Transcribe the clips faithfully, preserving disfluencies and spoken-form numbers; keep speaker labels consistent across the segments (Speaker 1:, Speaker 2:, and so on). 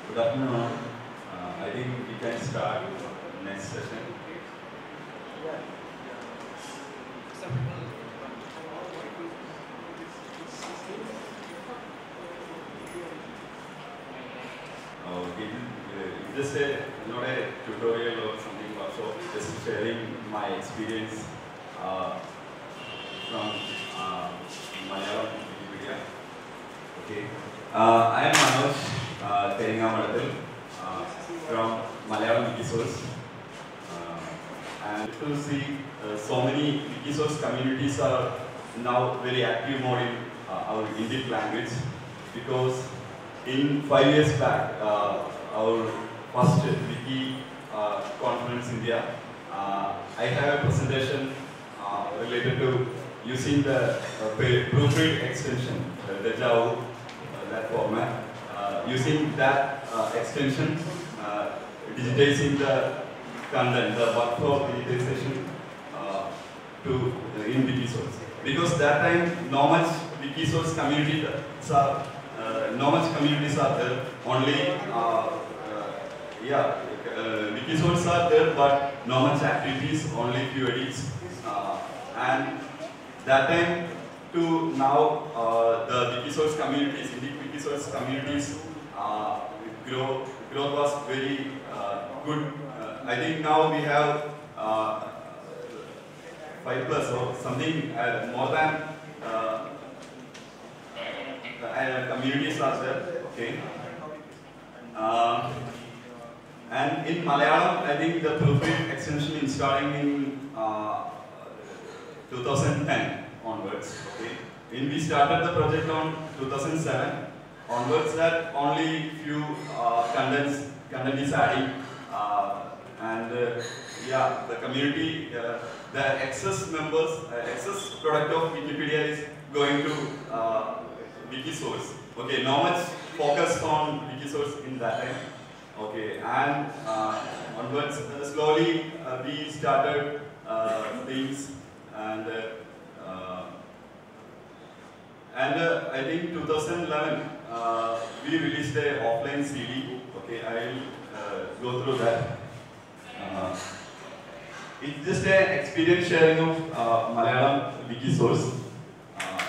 Speaker 1: Good afternoon. Uh, I think we can start next session. Uh, it, uh, just a not a tutorial or something workshop. Just sharing my experience uh, from uh, Malayalam Wikipedia. Okay. Uh, I am Manoj uh, Teringamadathil uh, from Malayalam Wikisource. Uh, and to see uh, so many Wikisource communities are now very active mode in uh, our Indic language, because in five years back, uh, our first Wiki uh, conference India, uh, I have a presentation uh, related to using the uh, proofread extension, uh, the Java, uh, that format, uh, using that uh, extension, uh, digitizing the content, the workflow digitization uh, to uh, in Wikisource. Because that time, not much Wikisource community are, uh, not much communities are there. Only, uh, uh, yeah, uh, Wikisource are there, but not much activities. Only few edits, uh, and that time to now, uh, the Wikisource communities, Indic Wikisource communities, uh, grow, growth was very uh, good. Uh, I think now we have uh, five plus or something, uh, more than uh, uh, communities are there. Okay. Uh, and in Malayalam, I think the proofread extension installing in uh, two thousand ten onwards. Okay. When we started the project on two thousand seven onwards, that only few uh, contents content is adding, uh, and uh, yeah, the community, uh, the excess members, uh, excess product of Wikipedia is going to uh, Wikisource. Okay, not much focus on Wikisource in that time. Okay, and uh, onwards, uh, slowly uh, we started uh, things, and uh, uh, and uh, I think two thousand eleven uh, we released a offline C D. Okay, I will uh, go through that. Uh, it's just an experience sharing of uh, Malayalam Wikisource. Uh,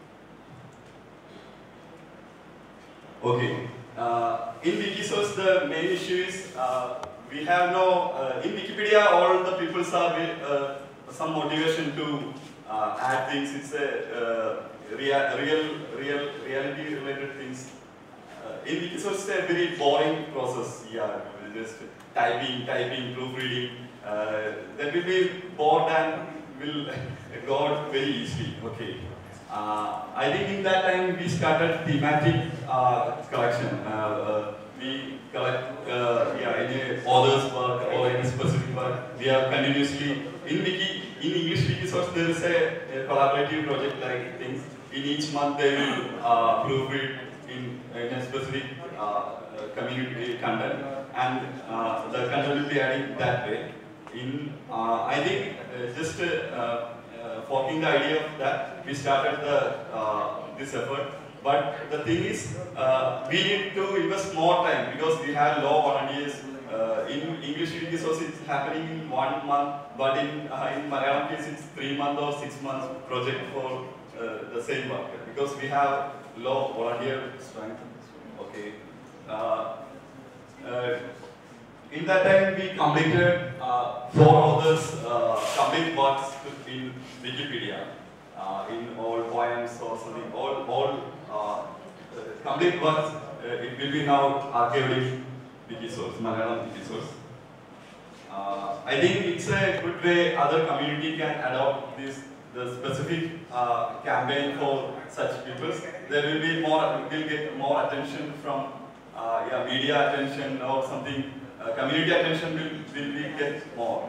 Speaker 1: okay. Uh, in Wikisource, the main issue is uh, we have no, uh, in Wikipedia, all the people have uh, some motivation to uh, add things. It's a uh, real, real, real, reality related things. Uh, in Wikisource, it's a very boring process. Yeah, just typing, typing, proofreading. Uh, that will be bored and will go out very easily. Okay. Uh, I think in that time we started thematic uh, collection. Uh, uh, we collect uh, yeah, any author's work or any specific work. We are continuously in Wiki, in English Wikisource there is a, a collaborative project like things. In each month they will uh, proofread in, in a specific uh, community content, and uh, the content will be added that way. In uh, I think uh, just uh, Uh, forking the idea of that, we started the, uh, this effort. But the thing is, uh, we need to invest more time because we have low volunteers. Uh, in English Wikisource, it's happening in one month, but in uh, in Malayalam case, it's three month or six months project for uh, the same work because we have low volunteer strength. Okay. Uh, uh, In that time, we completed uh, four authors' uh, complete works in Wikipedia, uh, in all poems or something, all, all uh, complete works. Uh, it will be now archived in Wikisource, Malayalam Wikisource. Uh, I think it's a good way other community can adopt this the specific uh, campaign for such people. There will be more, will get more attention from uh, yeah, media attention or something. Uh, community attention will, will be get more.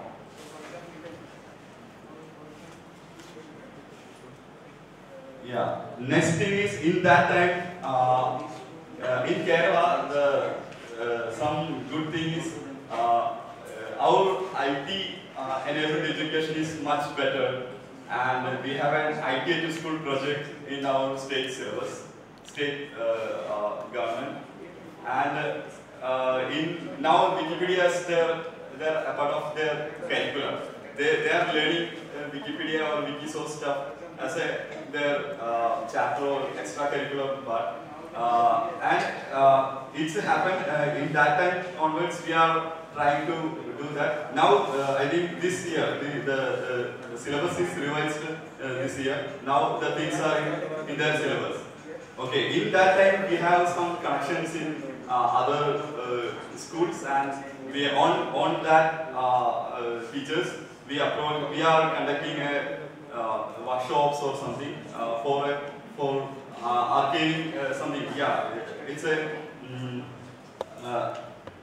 Speaker 1: Yeah. Next thing is in that time, uh, uh, in Kerala, the uh, some good thing is uh, our I T uh, enabled education is much better, and we have an I T to school project in our state syllabus, state uh, uh, government, and. Uh, uh, in now Wikipedia is their, their a part of their curriculum. They, they are learning uh, Wikipedia or Wikisource stuff as a their uh, chapter or extracurricular part. Uh, and uh, it's happened uh, in that time onwards. We are trying to do that. Now uh, I think this year the, the, the, the syllabus is revised uh, this year. Now the things are in, in their syllabus. Okay, in that time we have some connections in uh, other uh, schools, and we on on that uh, uh, teachers we approach. We are conducting a uh, workshops or something uh, for a, for uh, archiving uh, something. Yeah, it's a. Mm, uh,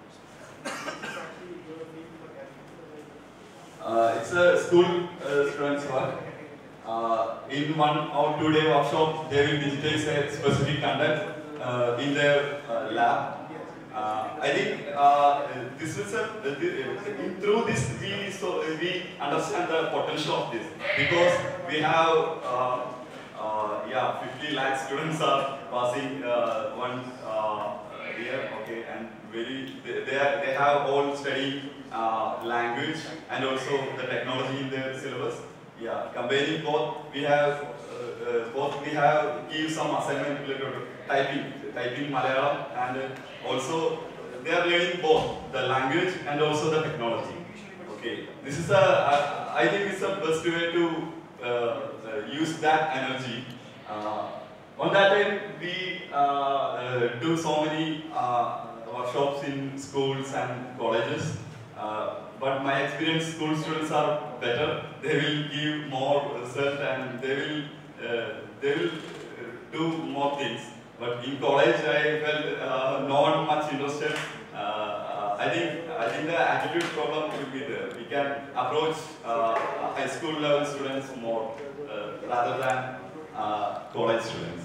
Speaker 1: uh, it's a school uh, students work. Uh, in one or two day workshop, they will digitize a specific content uh, in their uh, lab. Uh, I think uh, this is a, uh, through this we so we understand the potential of this, because we have uh, uh, yeah fifty lakh students are passing uh, one uh, year, okay, and very they they, are, they have all studied uh, language and also the technology in their syllabus. Yeah, combining both, we have uh, uh, both we have give some assignment related to typing, typing Malayalam, and uh, also they are learning both the language and also the technology. Okay, this is a I, I think it's the best way to uh, uh, use that energy. Uh, on that end, we uh, uh, do so many uh, workshops in schools and colleges. Uh, But my experience, school students are better. They will give more result and they will uh, they will do more things. But in college, I felt uh, not much interested. Uh, I think I think the attitude problem will be there. We can approach uh, high school level students more uh, rather than uh, college students.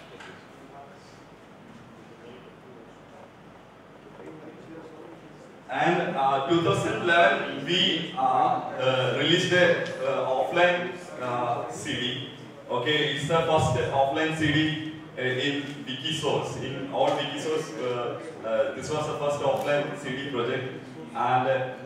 Speaker 1: And uh, two thousand eleven, we uh, uh, released a uh, offline uh, C D. Okay, it's the first offline C D uh, in Wikisource. In all Wikisource, uh, uh, this was the first offline C D project. And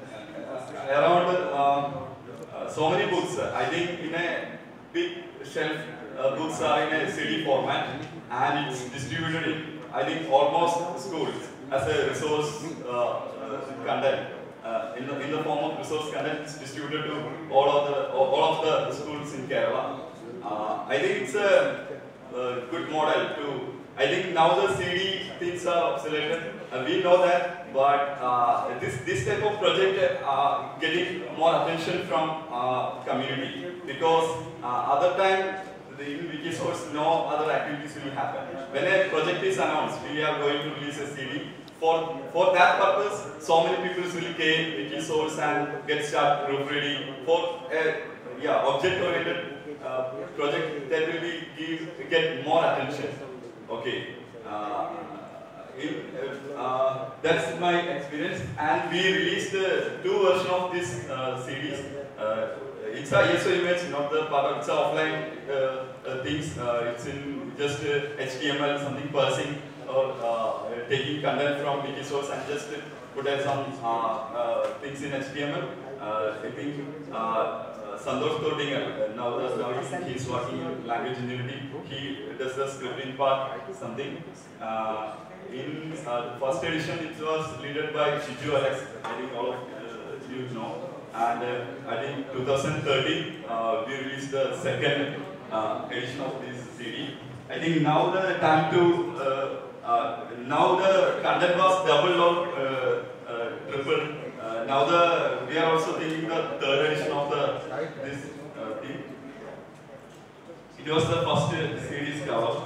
Speaker 1: uh, around uh, uh, so many books, I think in a big shelf, uh, books are in a C D format, and it's distributed in, I think, almost schools as a resource uh, uh, content. Uh, in, the, in the form of resource content, it's distributed to all of the all of the schools in Kerala. Uh, I think it's a, a good model to. I think now the C D things are obsolete. Uh, we know that, but uh, this this type of project uh, getting more attention from uh, community, because uh, other time, in Wikisource, no other activities will happen. When a project is announced, we are going to release a C D. For, for that purpose, so many people will came Wikisource and get started proofreading. For a yeah, object-oriented uh, project, that will be give, get more attention. Okay, uh, in, uh, that's my experience. And we released uh, two versions of this uh, C Ds. Uh, It's a I S O image, not the part of it's a offline uh, uh, things. Uh, it's in just uh, H T M L, something parsing or uh, taking content from Wikisource and just put in some uh, uh, things in H T M L. Uh, I think uh, uh, Santosh Todinger, uh, now, the, now he's working in language engineering. He does the scripting part, something. Uh, in uh, the first edition, it was led by Shiju Alex. I think all of uh, you know. And uh, I think twenty thirteen, uh, we released the second uh, edition of this C D. I think now the time to, uh, uh, now the content was double or uh, uh, triple. Uh, now the, we are also thinking the third edition of the this uh, thing. It was the first series cover.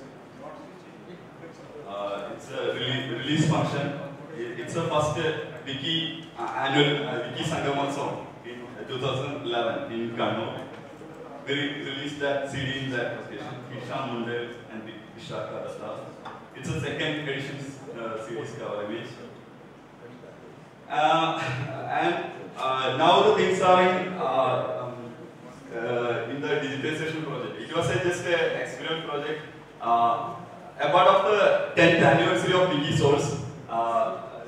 Speaker 1: Uh, it's a release, release function. It's the first uh, Wiki uh, annual uh, Wiki Sangamotsam in uh, two thousand eleven in Kannur. We re released that C D in that occasion. Hisham Mundel and Vishaka Dasta. It's a second edition uh, series cover image. Uh, and uh, now the things are in uh, um, uh, in the digitization project. It was a, just an experiment project. Uh, a part of the tenth anniversary of Wikisource. Uh,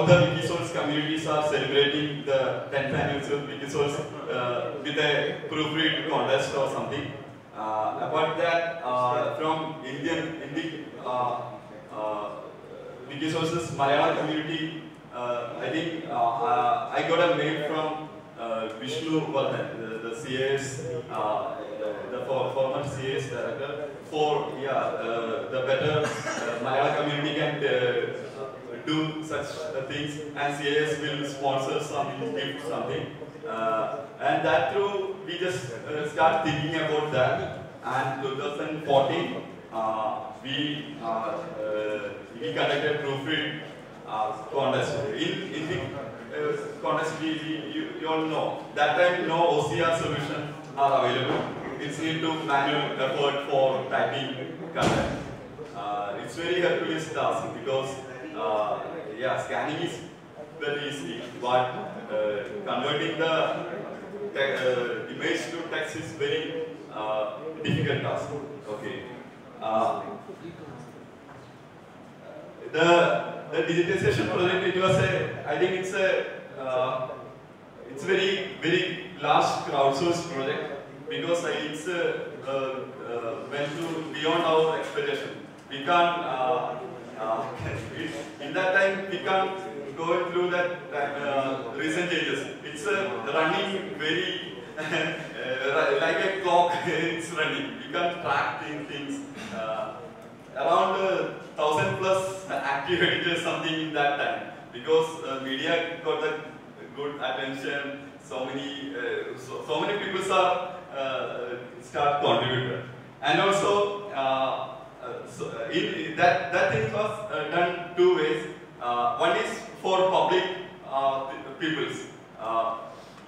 Speaker 1: all the Wikisource communities are celebrating the tenth anniversary of Wikisource uh, with a proofread contest or something. Uh, apart that, uh, from Indian Indian uh, uh, Wikisource's Malayalam community, uh, I think uh, uh, I got a mail from uh, Vishnu Vardhan, the, the C A S, uh, the, the former C A S director, for yeah, uh, the better uh, Malayalam community can uh, do such uh, things, and C A S will sponsor something, give something. Uh, and that through, we just uh, start thinking about that. And twenty fourteen, uh, we uh, uh, we conducted proofread uh, contest. In in the uh, contest, we, we you, you all know that time no O C R solution are available. It's need to manual effort for typing content. Uh, it's very Herculean task because uh, yeah, scanning is very easy, but uh, converting the uh, image to text is very uh, difficult task. Okay. Uh, the the digitization project, it was a, I think it's a uh, it's very very large crowdsourced project because it's uh, uh, uh, went to beyond our expectation. We can't uh, uh, in that time we can't go through that uh, recent changes. It's uh, running very uh, like a clock. It's running. We can't track things. Uh, around uh, thousand plus active editors something in that time because uh, media got the good attention. So many uh, so, so many people are uh, start contributor, and also uh, uh, so in, that that thing was uh, done two ways. Uh, one is for public uh, peoples, uh,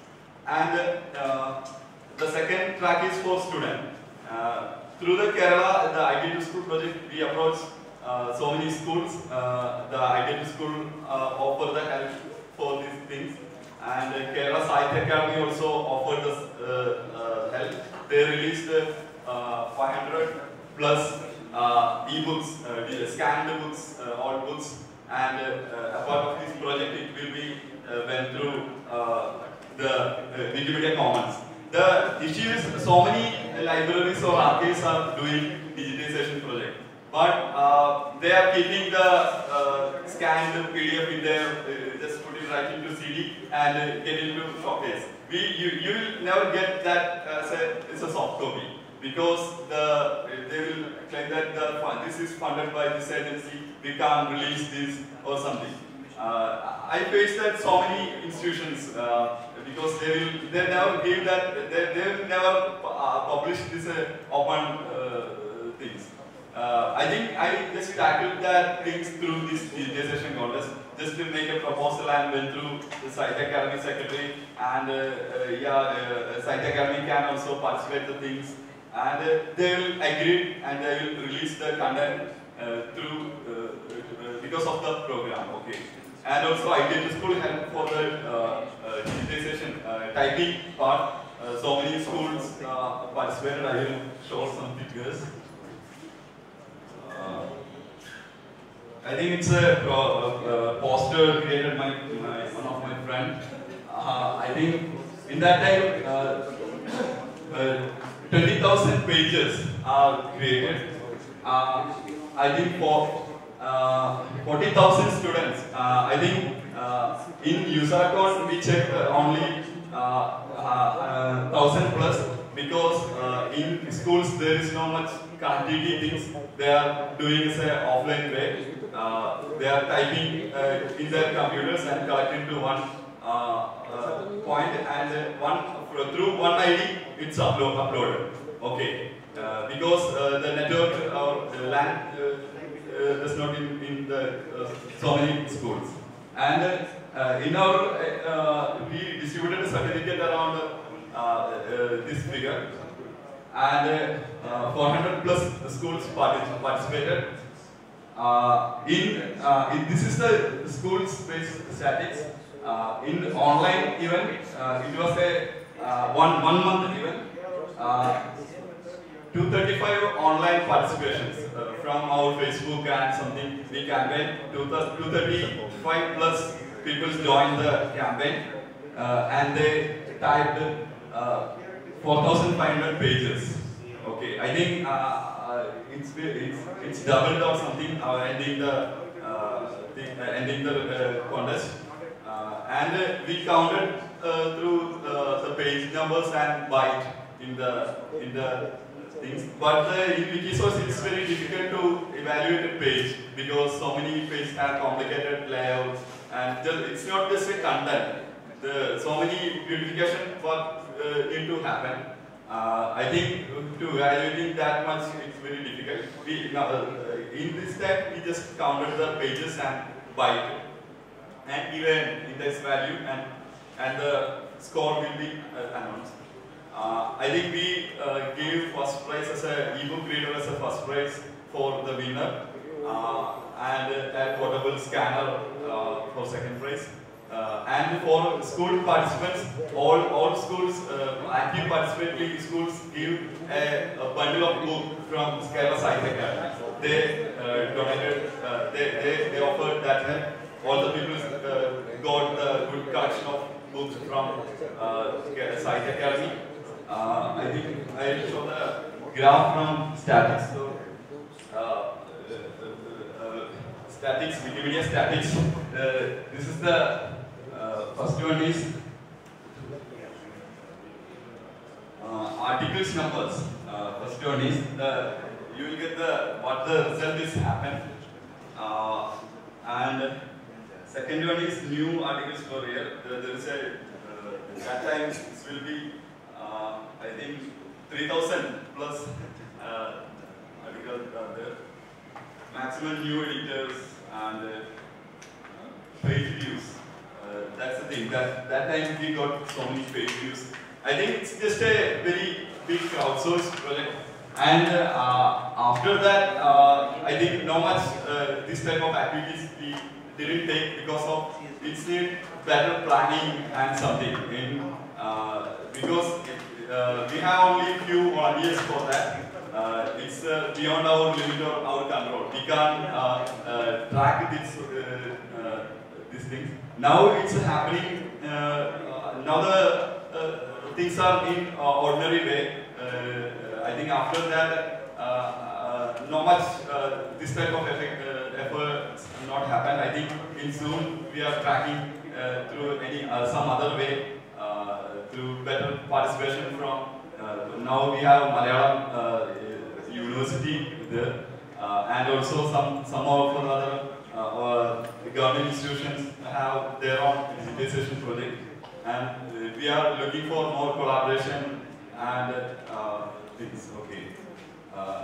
Speaker 1: and uh, the second track is for student. Uh, through the Kerala, the I T two school project, we approached uh, so many schools. Uh, the I T two school uh, offer the help for these things, and uh, Kerala Sahitya Academy also offered us uh, uh, help. They released uh, five hundred plus uh, e-books, uh, scanned books, uh, all books. And uh, a part of this project, it will be uh, went through uh, the uh, Wikimedia Commons. The issue is so many libraries or archives are doing digitization project, but uh, they are keeping the uh, scanned P D F in there, uh, just put it right into C D and uh, get it into showcase. We you you will never get that as a it's a soft copy because the they will claim that the fund, this is funded by this agency. We can't release this or something. Uh, I faced that so many institutions uh, because they will they never give that they they will never uh, publish this uh, open uh, things. Uh, I think I just tackled that things through this digitization contest just to make a proposal and went through the Sahitya Academy secretary and uh, uh, yeah uh, Sahitya Academy can also participate the things and uh, they will agree and they will release the content uh, through uh, because of the program. Okay. And also I T two school help for the uh, uh, digitization uh, typing part. Uh, so many schools uh, participated. I will show some figures. Uh, I think it's a, a, a poster created by my, one of my friends. Uh, I think in that time uh, uh, twenty thousand pages are created. Uh, I think for Uh, forty thousand students. Uh, I think uh, in USACON we checked uh, only uh, uh, uh, thousand plus because uh, in schools there is no much connectivity things. They are doing as an offline way. Uh, they are typing uh, in their computers and collecting to one uh, uh, point and uh, one through one I D it's upload, uploaded. Okay, uh, because uh, the network or the land. Uh, Uh, does not in, in the uh, so many schools. And uh, in our, uh, we distributed a certificate around uh, uh, this figure. And uh, four hundred plus schools participated. Uh, in, uh, in this is the schools-based statistics. Uh, in online event, uh, it was a uh, one one month event. Uh, two hundred thirty-five online participations uh, from our Facebook and something. We campaigned two hundred thirty-five plus people joined the campaign uh, and they typed uh, four thousand five hundred pages. Okay, I think uh, uh, it's, it's it's doubled or something. Uh, ending the uh, thing, uh, ending the uh, contest, uh, and uh, we counted uh, through uh, the page numbers and byte in the in the things. But uh, in Wikisource, it's very difficult to evaluate a page because so many pages have complicated layouts, and just, it's not just a content. The, so many beautification what uh, need to happen. Uh, I think to evaluating that much, it's very difficult. We, uh, in this step, we just counted the pages and byte, and even index value, and and the score will be uh, announced. Uh, I think we uh, gave first prize as a ebook reader as a first prize for the winner, uh, and a portable scanner uh, for second prize. Uh, and for school participants, all all schools, uh, active participating schools give a, a bundle of book from Kerala Science Academy. They uh, donated, uh, they, they, they offered that help. All the people uh, got the good collection of books from uh, Kerala Science Academy. Uh, I think I will show the graph from statics. So, uh, uh, uh, statics, Wikimedia statics. Uh, this is the uh, first one is uh, articles numbers. Uh, first one is the you will get the what the result is happen, uh, and second one is new articles per year. There, there is a uh, that time this will be. Uh, I think three thousand plus uh, articles are there. Maximum new editors and uh, page views. Uh, that's the thing. That that time we got so many page views. I think it's just a very big crowdsourced project. And uh, after that, uh, I think not much uh, this type of activities we didn't take because of it's need better planning and something. In, uh, because it, uh, we have only few volunteers for that. Uh, it's uh, beyond our limit or our control. We can't uh, uh, track this, uh, uh, these things. Now it's happening. Uh, now the uh, things are in uh, ordinary way. Uh, I think after that, uh, uh, not much uh, this type of effect, uh, efforts not happen. I think in Zoom we are tracking uh, through any uh, some other way. Uh, through better participation from, uh, now we have Malayalam uh, University there, uh, and also some, some of other uh, uh, government institutions have their own digitization project, and uh, we are looking for more collaboration and uh, things, okay. Uh,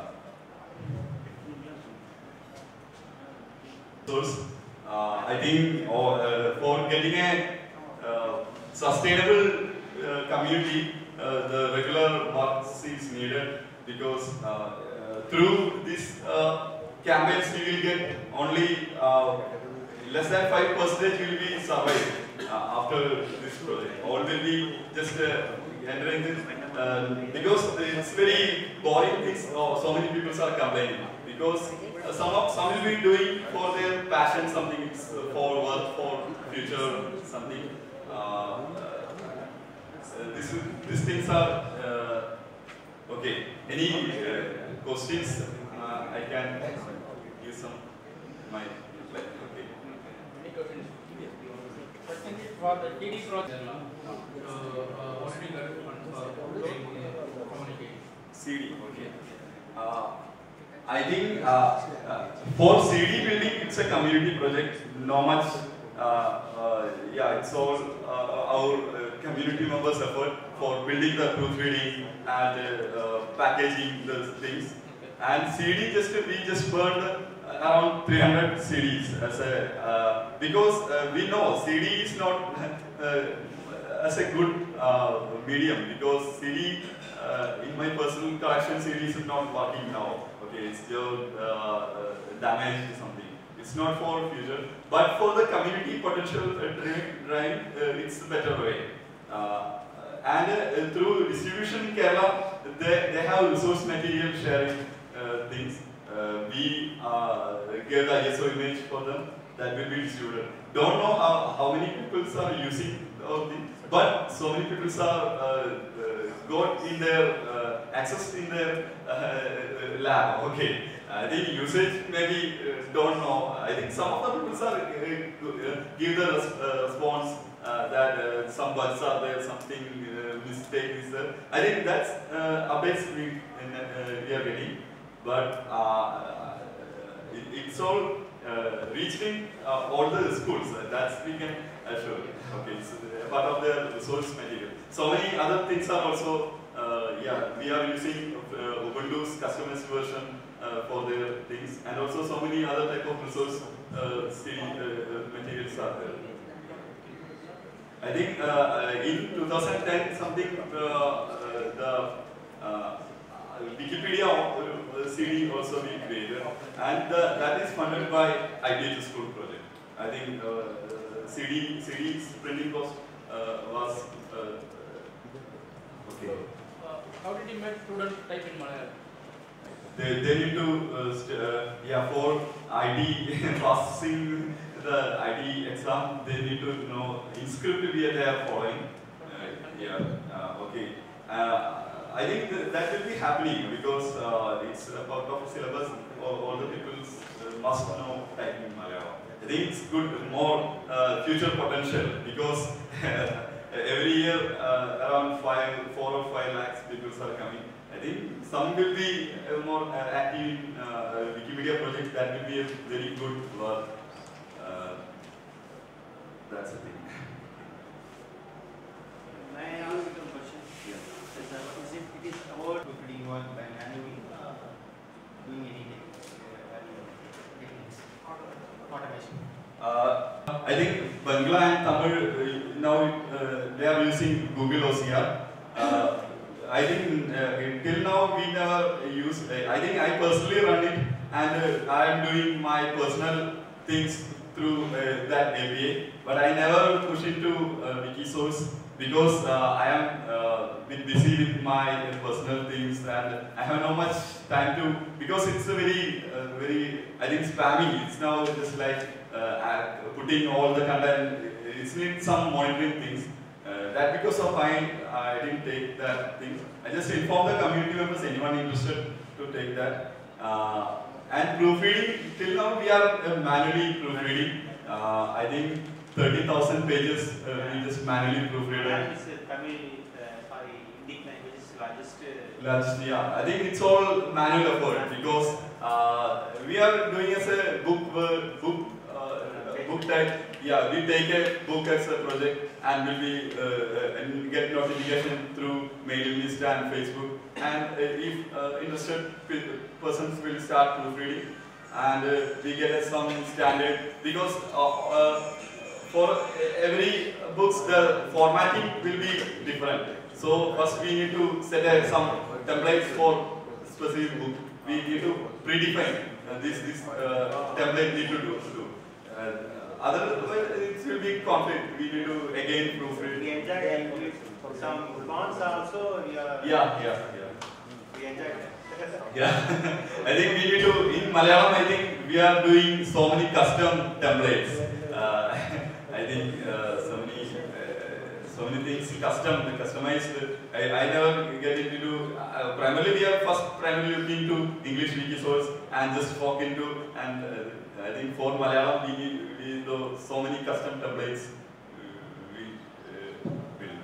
Speaker 1: source, uh, I think oh, uh, for getting a uh, sustainable uh, community, uh, the regular work is needed because uh, uh, through these uh, campaigns we will get only uh, less than five percent will be survived uh, after this project. All will be just uh, entering this uh, because it's very boring things. Oh, so many people are complaining because uh, some of some will be doing for their passion something, it's uh, for work, for future something. Uh, uh, this, these things are uh, okay. Any uh, questions? Uh, I can give some my like okay.
Speaker 2: Any questions? I think for the T D project, uh, uh, already got funds for communication.
Speaker 1: C D, okay. Uh, I think uh, uh, for C D building, it's a community project. Not much. Uh, uh, yeah, it's all uh, our uh, community members' effort for building the two three D and uh, uh, packaging the things. And C D, just we just burned around three hundred C Ds as a uh, because uh, we know C D is not uh, as a good uh, medium because C D uh, in my personal collection C D is not working now. Okay, it's still uh, uh, damaged or something. It's not for future, but for the community potential uh, drive, uh, it's a better way. Uh, and uh, through distribution in Kerala, they, they have resource material sharing uh, things. Uh, we uh, gave the I S O image for them, that will be distributed. Don't know how, how many people are using all the, but so many people are uh, uh, got in their uh, access in their uh, lab. Okay, I think usage maybe uh, don't know. I think some of the people are uh, give the res uh, response uh, that uh, some bugs are there, something uh, mistake is there. I think that's uh, updates we, uh, we are getting, but uh, it, it's all uh, reaching uh, all the schools. Uh, that's we can assure. Okay, it's uh, part of the resource material. So many other things are also. Uh, yeah, we are using uh, Ubuntu's customized version uh, for their things, and also so many other type of resource uh, C D, uh, materials are there. I think uh, in two thousand ten something uh, uh, the uh, Wikipedia uh, C D also we created, and uh, that is funded by I D H School project. I think uh, C D C D's printing cost uh, was uh, okay.
Speaker 2: How did you make students type in Malayalam?
Speaker 1: They, they need to, uh, st uh, yeah, for I D processing the I D exam, they need to know in script we are there following. Uh, yeah, uh, okay. Uh, I think th that will be happening because uh, it's a part of syllabus. All, all the people uh, must know typing Malayalam. I think it's good, more uh, future potential because every year uh, around five, four or five lakhs people are coming. I think some will be uh, more uh, active in uh, Wikimedia project. That will be a very good work. Uh, that's the thing.
Speaker 3: May I ask you a question?
Speaker 1: Yeah.
Speaker 3: Is, uh, is it, it is about putting one by manually uh, doing anything uh, techniques, automation?
Speaker 1: Uh, I think Bangla and Tamil uh, now uh, they are using Google O C R. Uh, I think uh, till now we never use. Uh, I think I personally run it, and uh, I am doing my personal things through uh, that A P I. But I never push into uh, Wikisource because uh, I am uh, bit busy with my uh, personal things, and I have not much time to, because it's a very, uh, very I think spamming. It's now just like. Uh, putting all the content, it needs some monitoring things. Uh, that because of I, I didn't take that thing. I just inform the community members, anyone interested to take that. Uh, and proofreading, till now we are uh, manually proofreading. Uh, I think thirty thousand pages uh, we just manually proofread.
Speaker 3: Tamil, uh, sorry, Indic language is largest. Uh,
Speaker 1: largest, yeah. I think it's all manual effort because uh, we are doing as a book, uh, book book type, yeah, we take a book as a project and will be uh, and get notification through mailing list and Facebook. And uh, if uh, interested persons will start proofreading, and uh, we get some standard because uh, uh, for every books the formatting will be different. So first we need to set uh, some templates for specific book. We need to predefine uh, this this uh, template need to do. do. Uh, otherwise, it will be conflict. We need to again proofread.
Speaker 3: We enjoyed it. Some fonts also. We are,
Speaker 1: yeah, yeah, yeah.
Speaker 3: We enjoyed it.
Speaker 1: Yeah, I think we need to, in Malayalam, I think we are doing so many custom templates. Uh, I think uh, so many, uh, so many things custom, customized. I, I never get into. Uh, primarily, we are first primarily looking to English Wikisource and just walk into. And uh, I think for Malayalam, we need, we need so many custom templates. Uh, we uh, build.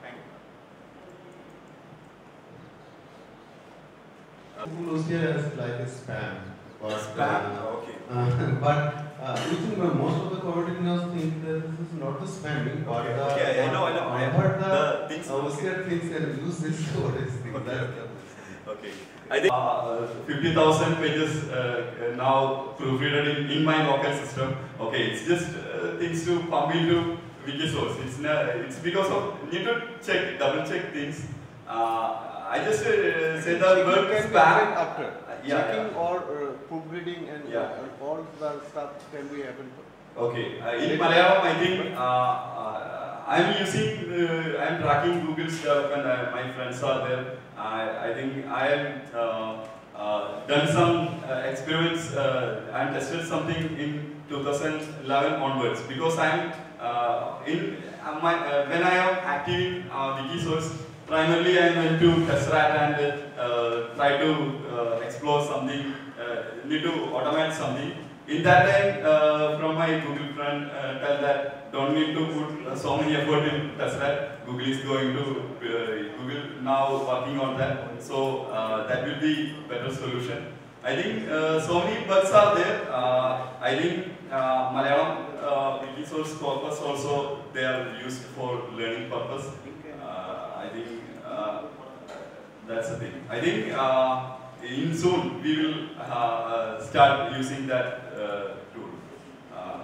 Speaker 4: Google O C R is like a spam. But,
Speaker 1: Spam?
Speaker 4: Uh,
Speaker 1: Okay.
Speaker 4: Uh, but uh, you think uh, most of the coordinators think that this is not the spamming, but
Speaker 1: Okay,
Speaker 4: the,
Speaker 1: okay, I know, I know. I
Speaker 4: but the,
Speaker 1: the things.
Speaker 4: O C R thinks and use this for this thing.
Speaker 1: Okay,
Speaker 4: That-
Speaker 1: okay. Okay. I think uh, fifty thousand pages uh, now proofreaded in, in my local system. Okay, it's just uh, things to pump into Wikisource. It's not, it's because of need to check, double check things. Uh, I just uh, say the word
Speaker 5: can be
Speaker 1: spam.
Speaker 5: happen after.
Speaker 1: Yeah,
Speaker 5: Checking
Speaker 1: yeah.
Speaker 5: or uh, proofreading and
Speaker 1: Yeah.
Speaker 5: uh, all the stuff can be happen.
Speaker 1: Okay, uh, in Malayalam, I think uh, uh, I'm using, uh, I'm tracking Google stuff, and uh, my friends are there. I, I think I have uh, uh, done some uh, experiments uh, and tested something in two thousand eleven onwards, because I'm uh, in uh, my uh, when I am active in uh, Wikisource, primarily I went to Tesseract and uh, try to uh, explore something, uh, need to automate something. In that time, uh, from my Google friend, uh, tell that don't need to put uh, so many effort in Tesseract. Google is going to uh, Google now working on that, so uh, that will be better solution. I think uh, so many bugs are there. Uh, I think uh, Malayalam uh, Wikisource corpus also they are used for learning purpose. Uh, I think uh, that's the thing. I think uh, in soon we will uh, start using that uh, tool. Uh,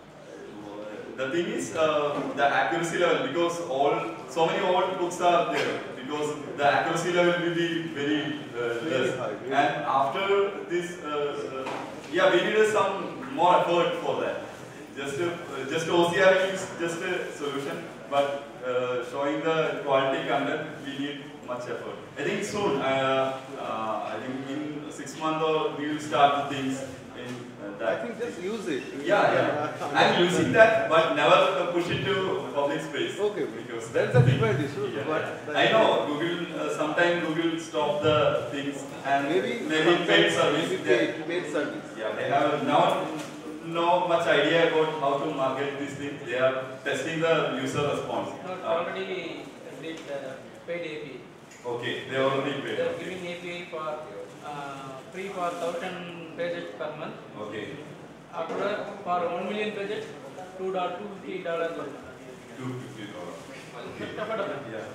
Speaker 1: the thing is uh, the accuracy level, because all so many old books are there, because the accuracy level will be very uh, less. And after this, uh, uh, yeah, we needed some more effort for that. Just uh, just O C R is just a solution, but uh, showing the quality content, we need much effort. I think soon, uh, uh, I think in six months or we will start the things in uh, that.
Speaker 5: I think just use it.
Speaker 1: Yeah, yeah. I'm using that, but never uh, push it to public space.
Speaker 5: Okay,
Speaker 1: because
Speaker 5: that's
Speaker 1: the
Speaker 5: a
Speaker 1: thing.
Speaker 5: different issue.
Speaker 1: Yeah.
Speaker 5: But
Speaker 1: I know Google. Uh, sometimes Google stop the things and
Speaker 5: maybe
Speaker 1: maybe paid service.
Speaker 5: Maybe
Speaker 1: they-
Speaker 5: paid, paid service.
Speaker 1: Yeah, they have now no much idea about how to market these things. They are testing the user response.
Speaker 2: No, it's
Speaker 1: Uh,
Speaker 2: already did uh, paid A P I.
Speaker 1: okay, they already paid.
Speaker 2: They are
Speaker 1: Okay.
Speaker 2: giving A P I for uh, free for thousand pages per month.
Speaker 1: Okay.
Speaker 2: After that, for one million pages, two dollar two fifty dollars per month.
Speaker 1: Two fifty dollars. Okay.
Speaker 2: It's affordable.
Speaker 1: Yeah.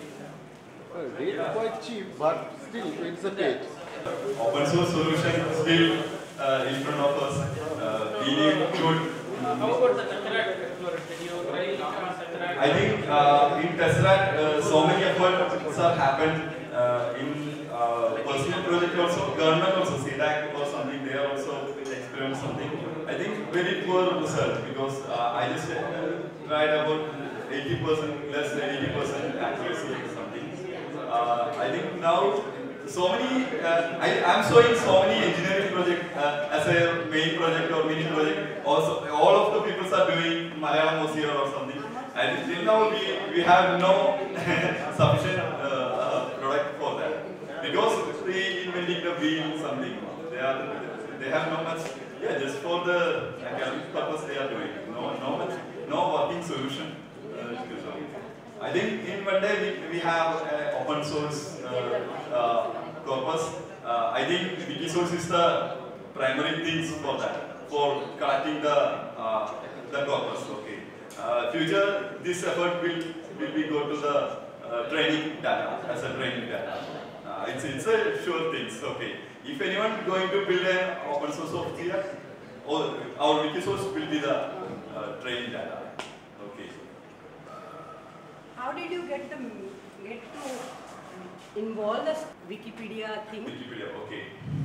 Speaker 5: Uh, Rate quite cheap, but still it's a paid.
Speaker 1: Open source solution still uh, in front of us. Uh, we need good.
Speaker 2: Uh, how about the Tesseract Explorer? Did you try on Tesseract?
Speaker 1: I think uh, in Tesseract, uh, so many efforts have happened uh, in uh, personal project also, government also, C D A C or something, they are also experienced something. I think very poor result, because uh, I just uh, tried about eighty percent, less than eighty percent accuracy or something. Uh, I think now, so many, uh, I am showing so many engineering projects uh, as a main project or mini project. Also, all of the people are doing Malayalam O C R or something. And till now, we, we have no sufficient uh, uh, product for that. Because they inventing the wheel something. They are they have no much, yeah, just for the academic purpose they are doing. No, no much, no working solution. Uh, I think in one day we, we have uh, open source uh, uh, corpus. Uh, I think Wikisource is the primary things for that, for collecting the uh, the corpus. Okay. Uh, future, this effort will will be go to the uh, training data as a training data. Uh, it's it's a sure things. Okay. If anyone going to build an open source software, or our Wikisource will be the uh, training data. Okay.
Speaker 6: How did you get the get to involve the Wikipedia thing?
Speaker 1: Wikipedia, okay.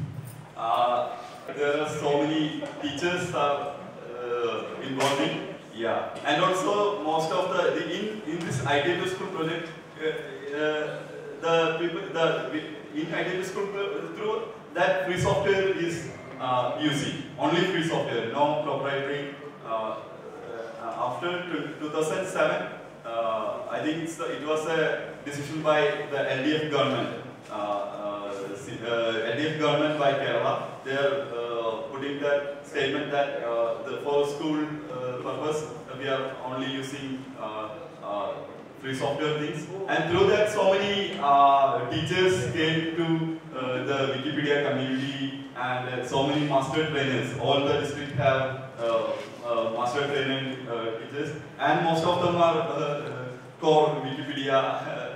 Speaker 1: Uh, there are so many teachers are uh, involved in, yeah, and also most of the, the in in this I T school project, uh, uh, the people the in I T school uh, through that free software is uh, using only free software, no proprietary. Uh, uh, after two thousand seven. Uh, I think it's, it was a decision by the L D F government, uh, uh, uh, L D F government by Kerala. They are uh, putting that statement that uh, the for school uh, purpose we are only using uh, uh, free software things. And through that, so many uh, teachers came to uh, the Wikipedia community, and uh, so many master trainers. All the districts have uh, uh, master training uh, teachers, and most of them are uh, uh, core Wikipedia uh,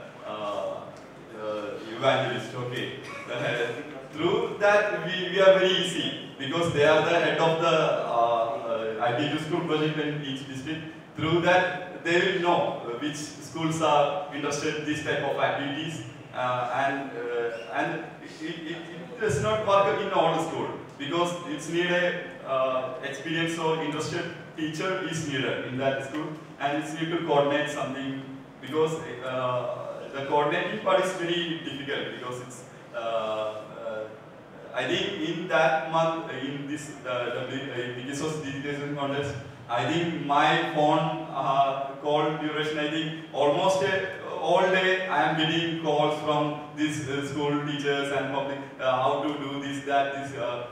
Speaker 1: uh, evangelists. Okay. Through that, we, we are very easy, because they are the head of the uh, uh, I T school project in each district. Through that, they will know which schools are interested in this type of activities, uh, and uh, and it, it, it does not work in all schools, because it's needed uh, experienced or interested teacher is needed in that school, and it's need to coordinate something, because uh, the coordinating part is very difficult, because it's uh, uh, I think in that month, in this uh, Wikisource digitization contest, I think my phone uh, call duration, I think almost uh, all day I am getting calls from these uh, school teachers and public, uh, how to do this, that, this, uh,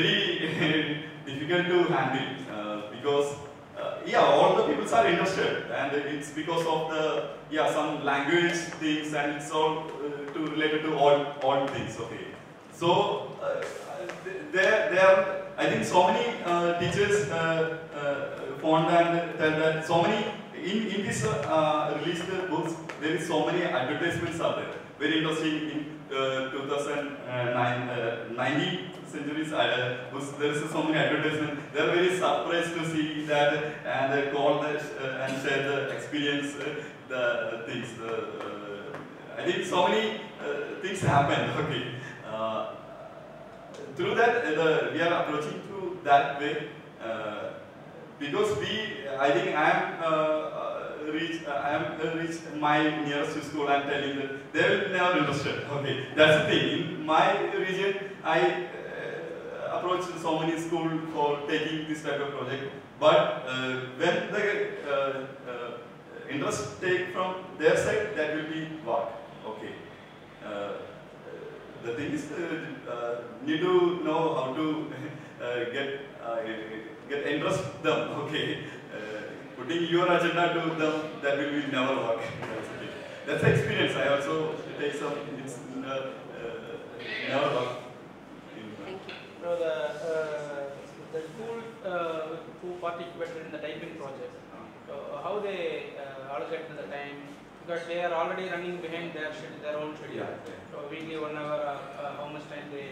Speaker 1: very difficult to handle uh, because uh, yeah, all the people are interested and it's because of the, yeah, some language things and it's all uh, to related to all, all things, okay. So, uh, there, there are, I think so many uh, teachers uh, uh, found and tell that so many, in, in this uh, released books, there is so many advertisements are there. Very interesting in uh, two thousand nine, uh, nineteenth centuries uh, books, there is so many advertisements. They are very surprised to see that and they call that uh, and share the experience, uh, the things. Uh, I think so many uh, things happen, okay. Uh, through that, uh, the, we are approaching through that way uh, because we, I think I am uh, uh, reach, uh, I am uh, reach my nearest school. I am telling them they will never interested. Okay, that's the thing. In my region, I uh, approach so many schools for taking this type of project. But uh, when the uh, uh, interest take from their side, that will be what? Okay. Uh, The thing is, uh, uh, need to know how to uh, get uh, get interest them. Okay, uh, putting your agenda to them, that will be never work. That's okay. That's the experience. I also take some. It's uh, uh, never work.
Speaker 6: Thank you.
Speaker 2: So the uh, the school uh, who participated in the typing project, so how they uh, allocate the time, because they are already running behind their schedule, their own schedule.
Speaker 1: Yeah.
Speaker 2: So weekly one hour, uh, uh, how much time they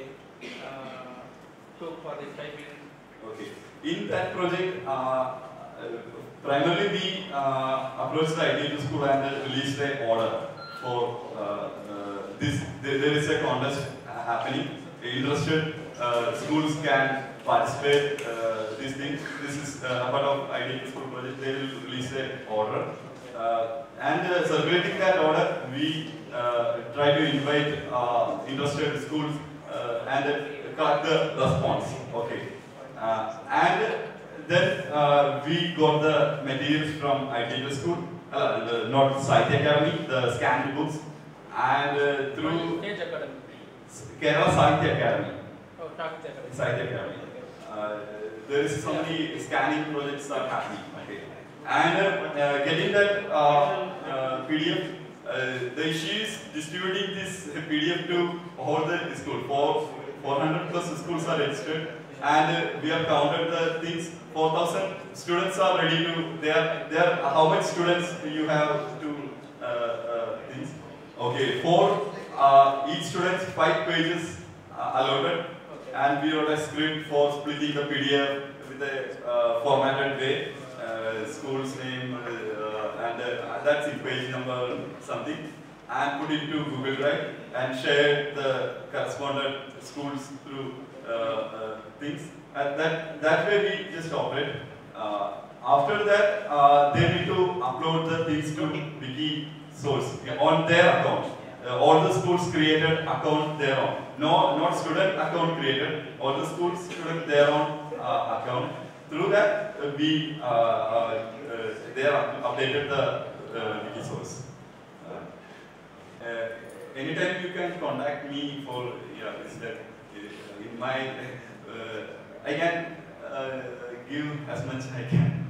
Speaker 2: uh, took for the typing?
Speaker 1: Okay. In that project, uh, uh, primarily we uh, approached the I T T school and uh, released an order for uh, uh, this. There, there is a contest uh, happening. Interested uh, schools can participate. Uh, these things. This is uh, a part of I T T school project. They will release an order. Uh, and uh, circulating that order, we uh, try to invite uh, interested schools uh, and uh, collect the response. Okay. Uh, and then uh, we got the materials from I T T school, uh, the, not Sahitya Academy, the scanned books, and uh, through
Speaker 2: Stage Academy.
Speaker 1: Kerala Sahitya Academy.
Speaker 2: Oh, Sahitya Academy.
Speaker 1: Sahitya Academy. Uh, there is so many scanning projects are happening. Okay. And uh, uh, getting that uh, uh, P D F, uh, the issue is distributing this P D F to all the school. Four, four hundred plus schools are registered, and uh, we have counted the things. four thousand students are ready to. They are. They are. How much students you have to uh, uh, things? Okay, four. Uh, each student five pages uh, allotted,
Speaker 2: Okay.
Speaker 1: and we wrote a script for splitting the P D F with a uh, formatted way. Uh, school's name uh, and uh, that's in page number something, and put it into Google Drive and share the correspondent schools through uh, uh, things. And that that way we just operate. Uh, after that, uh, they need to upload the things to Wikisource on their account. Uh, all the schools created account their own. No, not student account created. All the schools student their own uh, account. Through that, uh, we uh, uh, uh, they have updated the uh, Wikisource. Uh, uh, anytime you can contact me for yeah, is that uh, in my uh, I can uh, give as much I can.